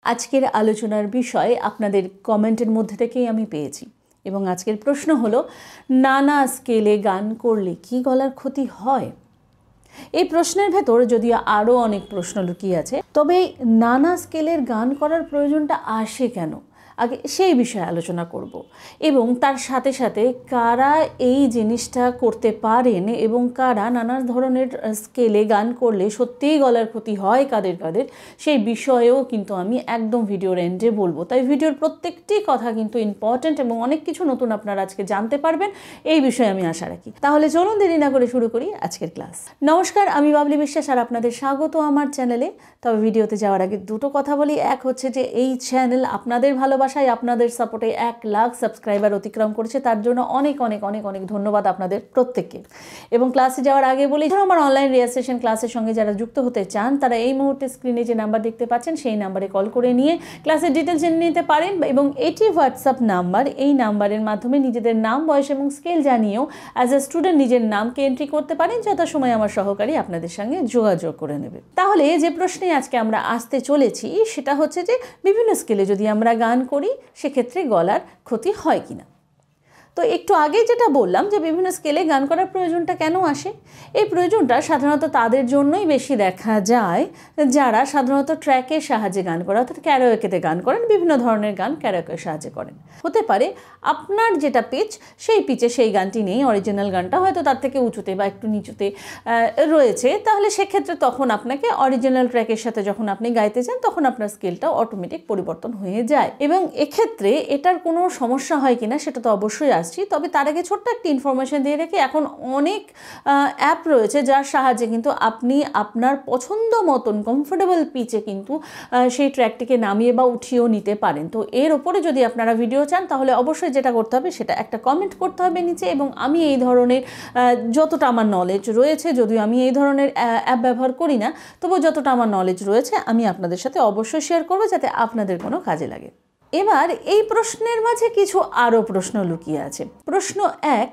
আজকের আলোচনার বিষয় আপনাদের কমেন্টের মধ্যে থেকেই আমি পেয়েছি এবং আজকের প্রশ্ন হলো নানা স্কেলে গান করলে কি গলার ক্ষতি হয়। এই প্রশ্নের ভেতর যদিও আরও অনেক প্রশ্ন লুকিয়ে আছে, তবে নানা স্কেলের গান করার প্রয়োজনটা আসে কেন আগে সেই বিষয়ে আলোচনা করব এবং তার সাথে সাথে কারা এই জিনিসটা করতে পারেন এবং কারা নানা ধরনের স্কেলে গান করলে সত্যিই গলার ক্ষতি হয় কাদের কাদের সেই বিষয়েও কিন্তু আমি একদম ভিডিওর এন্ডে বলবো। তাই ভিডিওর প্রত্যেকটি কথা কিন্তু ইম্পর্ট্যান্ট এবং অনেক কিছু নতুন আপনারা আজকে জানতে পারবেন এই বিষয়ে আমি আশা রাখি। তাহলে চলুন দেরি না করে শুরু করি আজকের ক্লাস। নমস্কার, আমি বাবলি বিশ্বাস আর আপনাদের স্বাগত আমার চ্যানেলে। তবে ভিডিওতে যাওয়ার আগে দুটো কথা বলি। এক হচ্ছে যে এই চ্যানেল আপনাদের ভালোবাসায় আপনাদের সাপোর্টে 1 লাখ সাবস্ক্রাইবার অতিক্রম করেছে, তার জন্য অনেক অনেক অনেক অনেক ধন্যবাদ আপনাদের প্রত্যেককে। এবং ক্লাসে যাওয়ার আগে বলি, আমার অনলাইন রিজিস্ট্রেশন ক্লাসের সঙ্গে যারা যুক্ত হতে চান তারা এই মুহূর্তে স্ক্রিনে যে নাম্বার দেখতে পাচ্ছেন সেই নাম্বারে কল করে নিয়ে ক্লাসের ডিটেলস জেনে নিতে পারেন এবং এটি হোয়াটসঅ্যাপ নাম্বার। এই নাম্বারের মাধ্যমে নিজেদের নাম, বয়স এবং স্কেল জানিয়েও অ্যাজ এ স্টুডেন্ট নিজের নামকে এন্ট্রি করতে পারেন। যথাসময়ে আমার সহকারী আপনাদের সঙ্গে যোগাযোগ করে নেবে। তাহলে যে প্রশ্নে আজকে আমরা আসতে চলেছি সেটা হচ্ছে যে বিভিন্ন স্কেলে যদি আমরা গান করি সেক্ষেত্রে গলার ক্ষতি হয় কিনা। তো একটু আগে যেটা বললাম যে বিভিন্ন স্কেলে গান করার প্রয়োজনটা কেন আসে, এই প্রয়োজনটা সাধারণত তাদের জন্যই বেশি দেখা যায় যারা সাধারণত ট্র্যাকের সাহায্যে গান করে, অর্থাৎ ক্যারাওকেতে গান করেন। বিভিন্ন ধরনের গান ক্যারাওকের সাহায্যে করেন। হতে পারে আপনার যেটা পিচ সেই পিচে সেই গানটি নেই, অরিজিনাল গানটা হয়তো তার থেকে উঁচুতে বা একটু নিচুতে রয়েছে, তাহলে সেক্ষেত্রে তখন আপনাকে অরিজিনাল ট্র্যাকের সাথে যখন আপনি গাইতে চান তখন আপনার স্কেলটাও অটোমেটিক পরিবর্তন হয়ে যায় এবং এক্ষেত্রে এটার কোনো সমস্যা হয় কিনা সেটা তো অবশ্যই আসছে। তবে তার আগে ছোট্ট একটি ইনফরমেশন দিয়ে রাখি, এখন অনেক অ্যাপ রয়েছে যার সাহায্যে কিন্তু আপনি আপনার পছন্দ মতন কমফোর্টেবল পিচে কিন্তু সেই ট্র্যাকটিকে নামিয়ে বা উঠিয়েও নিতে পারেন। তো এর ওপরে যদি আপনারা ভিডিও চান তাহলে অবশ্যই যেটা করতে হবে সেটা একটা কমেন্ট করতে হবে নিচে, এবং আমি এই ধরনের যতটা আমার নলেজ রয়েছে, যদিও আমি এই ধরনের অ্যাপ ব্যবহার করি না, তবুও যতটা আমার নলেজ রয়েছে আমি আপনাদের সাথে অবশ্যই শেয়ার করবো যাতে আপনাদের কোনো কাজে লাগে। এবার এই প্রশ্নের মাঝে কিছু আরও প্রশ্ন লুকিয়ে আছে। প্রশ্ন 1,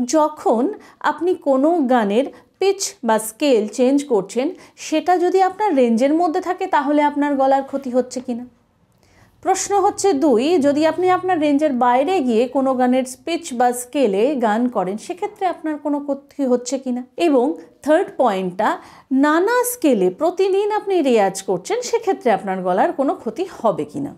যখন আপনি কোনো গানের পিচ বা স্কেল চেঞ্জ করছেন সেটা যদি আপনার রেঞ্জের মধ্যে থাকে তাহলে আপনার গলার ক্ষতি হচ্ছে কিনা। প্রশ্ন হচ্ছে 2, যদি আপনি আপনার রেঞ্জের বাইরে গিয়ে কোনো গানের পিচ বা স্কেলে গান করেন সেক্ষেত্রে আপনার কোনো ক্ষতি হচ্ছে কিনা। এবং থার্ড পয়েন্টটা, নানা স্কেলে প্রতিদিন আপনি রেয়াজ করছেন সেক্ষেত্রে আপনার গলার কোনো ক্ষতি হবে কিনা।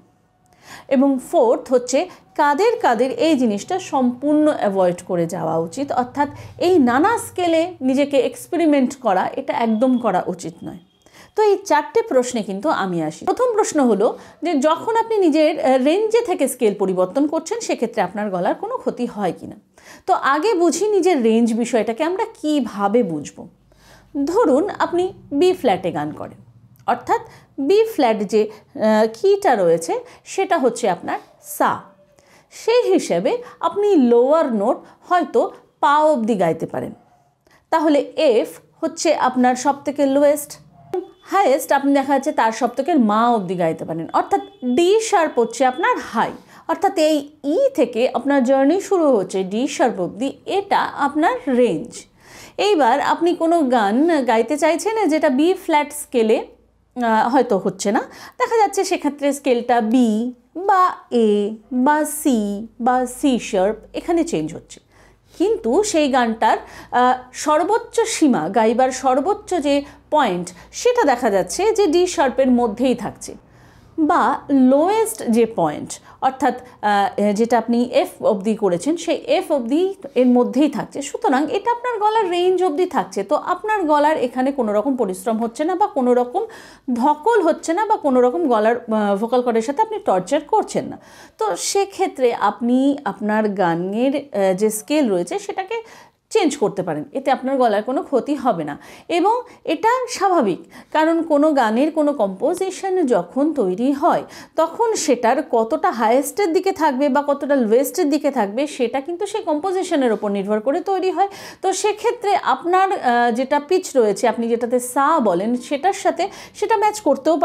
এবং ফোর্থ হচ্ছে কাদের কাদের এই জিনিসটা সম্পূর্ণ অ্যাভয়েড করে যাওয়া উচিত, অর্থাৎ এই নানা স্কেলে নিজেকে এক্সপেরিমেন্ট করা এটা একদম করা উচিত নয়। তো এই 4টে প্রশ্নে কিন্তু আমি আসি। প্রথম প্রশ্ন হলো যে যখন আপনি নিজের রেঞ্জে থেকে স্কেল পরিবর্তন করছেন সেক্ষেত্রে আপনার গলার কোনো ক্ষতি হয় কিনা। তো আগে বুঝি নিজের রেঞ্জ বিষয়টাকে আমরা কিভাবে বুঝবো। ধরুন আপনি বি ফ্ল্যাটে গান করেন, অর্থাৎ বি ফ্ল্যাট যে কিটা রয়েছে সেটা হচ্ছে আপনার সা। সেই হিসেবে আপনি লোয়ার নোট হয়তো পা অবধি গাইতে পারেন, তাহলে এফ হচ্ছে আপনার সবথেকে লোয়েস্ট, হাইয়েস্ট আপনি দেখা যাচ্ছে তার সবথেকে মা অবধি গাইতে পারেন, অর্থাৎ ডি শার্প হচ্ছে আপনার হাই, অর্থাৎ এই ই থেকে আপনার জার্নি শুরু হচ্ছে ডি শার্প অবধি, এটা আপনার রেঞ্জ। এইবার আপনি কোনো গান গাইতে চাইছেন যেটা বি ফ্ল্যাট স্কেলে হয়তো হচ্ছে না, দেখা যাচ্ছে সেক্ষেত্রে স্কেলটা বি বা এ বা সি বা সি শার্প এখানে চেঞ্জ হচ্ছে, কিন্তু সেই গানটার সর্বোচ্চ সীমা, গাইবার সর্বোচ্চ যে পয়েন্ট সেটা দেখা যাচ্ছে যে ডি শার্পের মধ্যেই থাকছে, বা লোয়েস্ট যে পয়েন্ট অর্থাৎ যেটা আপনি এফ অবধি করেছেন সেই এফ অবধি এর মধ্যেই থাকছে। সুতরাং এটা আপনার গলার রেঞ্জ অবধি থাকছে, তো আপনার গলার এখানে কোনো রকম পরিশ্রম হচ্ছে না বা কোনো রকম ধকল হচ্ছে না বা কোনো রকম গলার ভোকাল কর্ডের সাথে আপনি টর্চার করছেন না। তো সেক্ষেত্রে আপনি আপনার গানের যে স্কেল রয়েছে সেটাকে চেঞ্জ করতে পারেন, এতে আপনার গলার কোনো ক্ষতি হবে না। এবং এটা স্বাভাবিক, কারণ কোনো গানের কোনো কম্পোজিশন যখন তৈরি হয় তখন সেটার কতটা হাইয়েস্টের দিকে থাকবে বা কতটা লোয়েস্টের দিকে থাকবে সেটা কিন্তু সেই কম্পোজিশনের ওপর নির্ভর করে তৈরি হয়। তো সেক্ষেত্রে আপনার যেটা পিচ রয়েছে, আপনি যেটাতে সা বলেন, সেটার সাথে সেটা ম্যাচ করতেও পারে,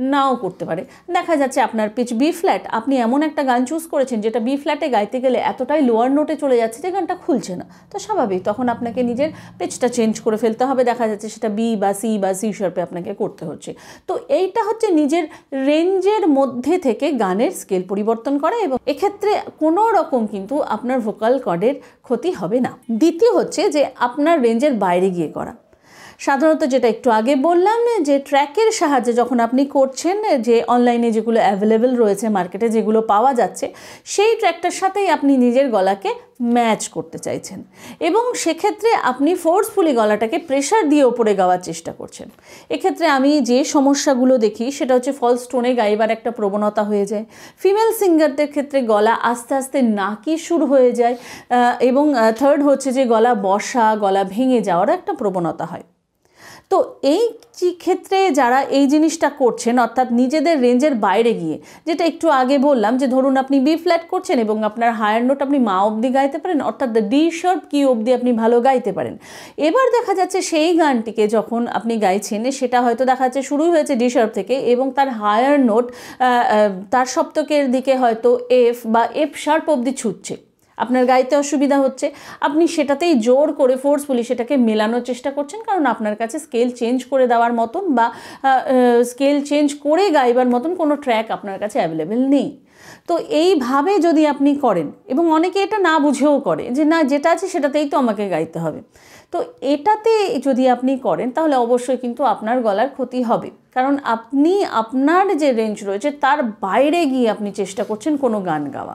নাও করতে পারে। দেখা যাচ্ছে আপনার পিচ বি ফ্ল্যাট, আপনি এমন একটা গান চুজ করেছেন যেটা বি ফ্ল্যাটে গাইতে গেলে এতটাই লোয়ার নোটে চলে যাচ্ছে যে গানটা খুলছে না, তো স্বাভাবিক তখন আপনাকে নিজের পিচটা চেঞ্জ করে ফেলতে হবে। দেখা যাচ্ছে সেটা বি বা সি শার্পে আপনাকে করতে হচ্ছে। তো এইটা হচ্ছে নিজের রেঞ্জের মধ্যে থেকে গানের স্কেল পরিবর্তন করা, এবং এক্ষেত্রে কোনো রকম কিন্তু আপনার ভোকাল কর্ডের ক্ষতি হবে না। দ্বিতীয় হচ্ছে যে আপনার রেঞ্জের বাইরে গিয়ে করা। সাধারণত যেটা একটু আগে বললাম যে ট্র্যাকের সাহায্যে যখন আপনি করছেন, যে অনলাইনে যেগুলো অ্যাভেলেবেল রয়েছে, মার্কেটে যেগুলো পাওয়া যাচ্ছে, সেই ট্র্যাকটার সাথেই আপনি নিজের গলাকে ম্যাচ করতে চাইছেন, এবং সেক্ষেত্রে আপনি ফোর্সফুলি গলাটাকে প্রেশার দিয়ে ওপরে গাওয়ার চেষ্টা করছেন। এক্ষেত্রে আমি যে সমস্যাগুলো দেখি সেটা হচ্ছে ফলস টোনে গাইবার একটা প্রবণতা হয়ে যায়। ফিমেল সিঙ্গারদের ক্ষেত্রে গলা আস্তে আস্তে নাকি সুর হয়ে যায়, এবং থার্ড হচ্ছে যে গলা বসা, গলা ভেঙে যাওয়ার একটা প্রবণতা হয়। তো এই ক্ষেত্রে যারা এই জিনিসটা করছেন, অর্থাৎ নিজেদের রেঞ্জের বাইরে গিয়ে, যেটা একটু আগে বললাম যে ধরুন আপনি বি ফ্ল্যাট করছেন এবং আপনার হায়ার নোট আপনি মা অবধি গাইতে পারেন, অর্থাৎ ডি শার্প কি অবধি আপনি ভালো গাইতে পারেন। এবার দেখা যাচ্ছে সেই গানটিকে যখন আপনি গাইছেন, সেটা হয়তো দেখা যাচ্ছে শুরু হয়েছে ডি শার্প থেকে, এবং তার হায়ার নোট তার সপ্তকের দিকে হয়তো এফ বা এফ শার্প অবধি ছুটছে, আপনার গাইতে অসুবিধা হচ্ছে, আপনি সেটাতেই জোর করে ফোর্সফুলি সেটাকে মেলানোর চেষ্টা করছেন, কারণ আপনার কাছে স্কেল চেঞ্জ করে দেওয়ার মতন বা স্কেল চেঞ্জ করে গাইবার মতন কোনো ট্র্যাক আপনার কাছে অ্যাভেলেবেল নেই। তো এইভাবে যদি আপনি করেন, এবং অনেকে এটা না বুঝেও করে যে না যেটা আছে সেটাতেই তো আমাকে গাইতে হবে, তো এটাতে যদি আপনি করেন তাহলে অবশ্যই কিন্তু আপনার গলার ক্ষতি হবে, কারণ আপনি আপনার যে রেঞ্জ রয়েছে তার বাইরে গিয়ে আপনি চেষ্টা করছেন কোনো গান গাওয়া।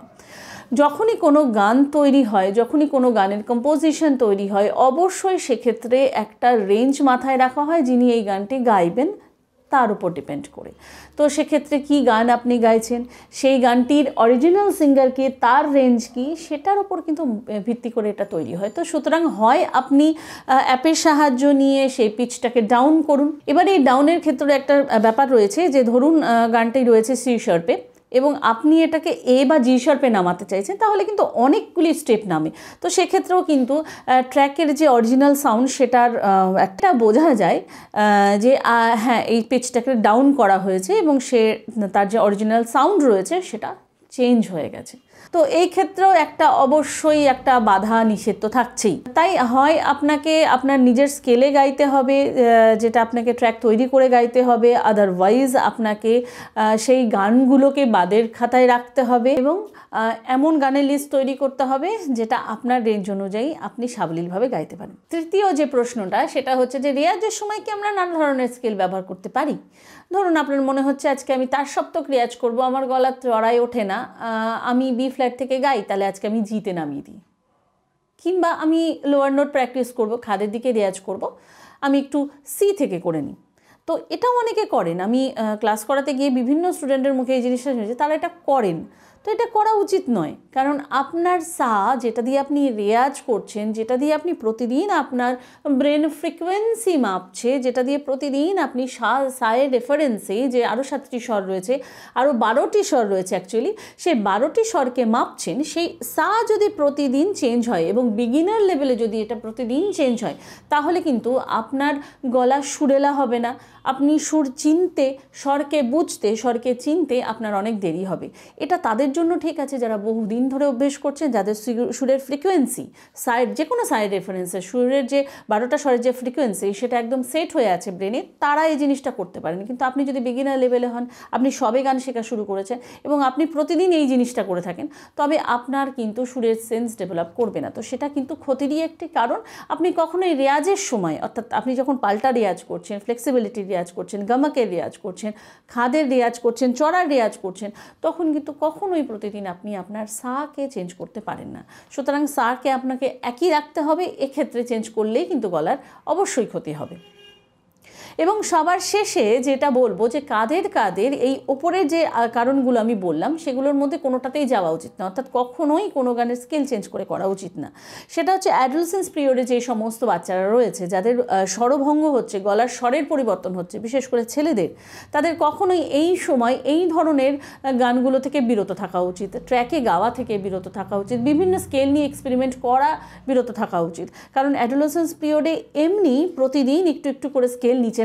যখনই কোনো গান তৈরি হয়, যখনই কোনো গানের কম্পোজিশন তৈরি হয়, অবশ্যই সেক্ষেত্রে একটা রেঞ্জ মাথায় রাখা হয় যিনি এই গানটি গাইবেন তার উপর ডিপেন্ড করে। তো সেক্ষেত্রে কি গান আপনি গাইছেন, সেই গানটির অরিজিনাল সিঙ্গারকে, তার রেঞ্জ কি, সেটার উপর কিন্তু ভিত্তি করে এটা তৈরি হয়। তো সুতরাং হয় আপনি অ্যাপের সাহায্য নিয়ে সেই পিচটাকে ডাউন করুন। এবার এই ডাউনের ক্ষেত্রে একটা ব্যাপার রয়েছে যে ধরুন গানটি রয়েছে সি শার্পে এবং আপনি এটাকে এ বা জি শার্পে নামাতে চাইছেন, তাহলে কিন্তু অনেকগুলি স্টেপ নামে। তো সেক্ষেত্রেও কিন্তু ট্র্যাকের যে অরিজিনাল সাউন্ড সেটার একটা বোঝা যায় যে হ্যাঁ এই পিচটাকে ডাউন করা হয়েছে এবং তার যে অরিজিনাল সাউন্ড রয়েছে সেটা চেঞ্জ হয়ে গেছে। তো এই ক্ষেত্রেও একটা অবশ্যই একটা বাধা নিষেধ তো থাকছেই। তাই হয় আপনাকে আপনার নিজের স্কেলে গাইতে হবে, যেটা আপনাকে ট্র্যাক তৈরি করে গাইতে হবে, আদারওয়াইজ আপনাকে সেই গানগুলোকে বাদের খাতায় রাখতে হবে এবং এমন গানের লিস্ট তৈরি করতে হবে যেটা আপনার রেঞ্জ অনুযায়ী আপনি সাবলীলভাবে গাইতে পারেন। তৃতীয় যে প্রশ্নটা সেটা হচ্ছে যে রেয়াজের সময় কি আমরা নানা ধরনের স্কেল ব্যবহার করতে পারি? ধরুন আপনার মনে হচ্ছে আজকে আমি তার সপ্তক রেয়াজ করব, আমার গলা চড়াই ওঠে না, আমি বি ফ্ল্যাট থেকে গাই, তাহলে আজকে আমি জিতে নামিয়ে দিই। কিংবা আমি লোয়ার নোট প্র্যাকটিস করব, খাদের দিকে রেয়াজ করব, আমি একটু সি থেকে করে নিই। তো এটাও অনেকে করেন, আমি ক্লাস করাতে গিয়ে বিভিন্ন স্টুডেন্টের মুখে এই জিনিসটা শুনেছি, তারা এটা করেন। তো এটা করা উচিত নয়, কারণ আপনার সা যেটা দিয়ে আপনি রেয়াজ করছেন, যেটা দিয়ে আপনি প্রতিদিন আপনার ব্রেন ফ্রিকোয়েন্সি মাপছে, যেটা দিয়ে প্রতিদিন আপনি সায়ের রেফারেন্সে যে আরও 7টি স্বর রয়েছে, আরও 12টি স্বর রয়েছে অ্যাকচুয়ালি, সেই 12টি স্বরকে মাপছেন, সেই সা যদি প্রতিদিন চেঞ্জ হয় এবং বিগিনার লেভেলে যদি এটা প্রতিদিন চেঞ্জ হয়, তাহলে কিন্তু আপনার গলা সুরেলা হবে না। আপনি সুর চিনতে, স্বরকে বুঝতে, স্বরকে চিনতে আপনার অনেক দেরি হবে। এটা তাদের জন্য ঠিক আছে যারা বহুদিন ধরে অভ্যেস করছেন, যাদের সুরের ফ্রিকোয়েন্সি সাইড, যে কোনো সাইড রেফারেন্সে সুরের যে 12টা স্বরের যে ফ্রিকোয়েন্সি সেটা একদম সেট হয়ে আছে ব্রেনে, তারা এই জিনিসটা করতে পারেন। কিন্তু আপনি যদি বিগিনার লেভেলে হন, আপনি সবে গান শেখা শুরু করেছেন এবং আপনি প্রতিদিন এই জিনিসটা করে থাকেন, তবে আপনার কিন্তু সুরের সেন্স ডেভেলপ করবে না। তো সেটা কিন্তু ক্ষতিরই একটি কারণ। আপনি কখনোই রেয়াজের সময়, অর্থাৎ আপনি যখন পাল্টা রেয়াজ করছেন, ফ্লেক্সিবিলিটি রেয়াজ করছেন, গামাকের রেয়াজ করছেন, খাদের রেয়াজ করছেন, চড়ার রেয়াজ করছেন, তখন কিন্তু কখনোই প্রতিদিন আপনি আপনার সাকে চেঞ্জ করতে পারেন না। সুতরাং সাকে আপনাকে একই রাখতে হবে, এক্ষেত্রে চেঞ্জ করলেই কিন্তু গলার অবশ্যই ক্ষতি হবে। এবং সবার শেষে যেটা বলবো যে কাদের এই ওপরের যে কারণগুলো আমি বললাম সেগুলোর মধ্যে কোনোটাতেই যাওয়া উচিত না, অর্থাৎ কখনোই কোনো গানের স্কেল চেঞ্জ করে করা উচিত না। সেটা হচ্ছে অ্যাডোলেসেন্স পিরিয়ডে যে সমস্ত বাচ্চারা রয়েছে, যাদের স্বরভঙ্গ হচ্ছে, গলার স্বরের পরিবর্তন হচ্ছে, বিশেষ করে ছেলেদের, তাদের কখনোই এই সময় এই ধরনের গানগুলো থেকে বিরত থাকা উচিত, ট্র্যাকে গাওয়া থেকে বিরত থাকা উচিত, বিভিন্ন স্কেল নিয়ে এক্সপেরিমেন্ট করা বিরত থাকা উচিত। কারণ অ্যাডোলেসেন্স পিরিয়ডে এমনি প্রতিদিন একটু একটু করে স্কেল নিচে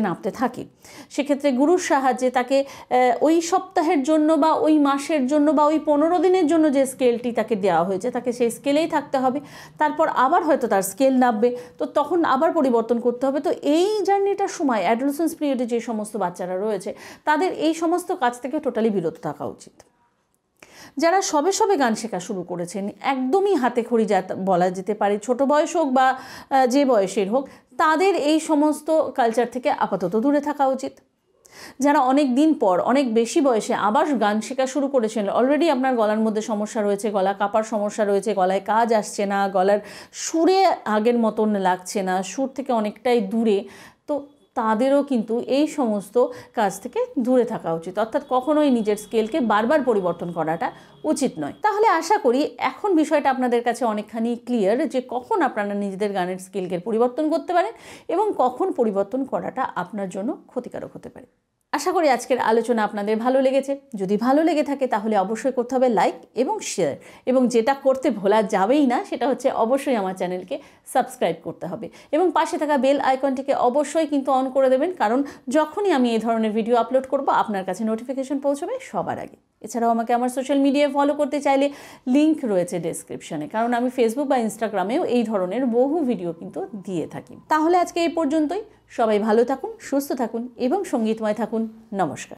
নামতে থাকে। সেক্ষেত্রে গুরুর সাহায্যে তাকে ওই সপ্তাহের জন্য বা ওই মাসের জন্য বা ওই 15 দিনের জন্য যে স্কেলটি তাকে দেওয়া হয়েছে তাকে সেই স্কেলেই থাকতে হবে। তারপর আবার হয়তো তার স্কেল নামবে, তো তখন আবার পরিবর্তন করতে হবে। তো এই জার্নিটার সময় অ্যাডোলেসেন্স পিরিয়ডে যে সমস্ত বাচ্চারা রয়েছে তাদের এই সমস্ত কাজ থেকে টোটালি বিরত থাকা উচিত। যারা সবে সবে গান শেখা শুরু করেছেন, একদমই হাতে খড়ি যা বলা যেতে পারে, ছোট বয়স হোক বা যে বয়সের হোক, তাদের এই সমস্ত কালচার থেকে আপাতত দূরে থাকা উচিত। যারা অনেক দিন পর অনেক বেশি বয়সে আবার গান শেখা শুরু করেছেন, অলরেডি আপনার গলার মধ্যে সমস্যা রয়েছে, গলা কাঁপার সমস্যা রয়েছে, গলায় কাজ আসছে না, গলার সুরে আগের মতন লাগছে না, সুর থেকে অনেকটাই দূরে, তো তাদেরও কিন্তু এই সমস্ত কাজ থেকে দূরে থাকা উচিত। অর্থাৎ কখনোই নিজের স্কেলকে বারবার পরিবর্তন করাটা উচিত নয়। তাহলে আশা করি এখন বিষয়টা আপনাদের কাছে অনেকখানি ক্লিয়ার যে কখন আপনারা নিজেদের গানের স্কেলকে পরিবর্তন করতে পারেন এবং কখন পরিবর্তন করাটা আপনার জন্য ক্ষতিকারক হতে পারে। আশা করি আজকের আলোচনা আপনাদের ভালো লেগেছে। যদি ভালো লেগে থাকে তাহলে অবশ্যই করতে হবে লাইক এবং শেয়ার, এবং যেটা করতে ভোলা যাবেই না সেটা হচ্ছে অবশ্যই আমার চ্যানেলকে সাবস্ক্রাইব করতে হবে এবং পাশে থাকা বেল আইকনটিকে অবশ্যই কিন্তু অন করে দেবেন, কারণ যখনই আমি এই ধরনের ভিডিও আপলোড করব আপনার কাছে নোটিফিকেশন পৌঁছবে সবার আগে। এছাড়াও আমাকে আমার সোশ্যাল মিডিয়ায় ফলো করতে চাইলে লিঙ্ক রয়েছে ডেসক্রিপশনে, কারণ আমি ফেসবুক বা ইনস্টাগ্রামেও এই ধরনের বহু ভিডিও কিন্তু দিয়ে থাকি। তাহলে আজকে এই পর্যন্তই। সবাই ভালো থাকুন, সুস্থ থাকুন এবং সঙ্গীতময় থাকুন। নমস্কার।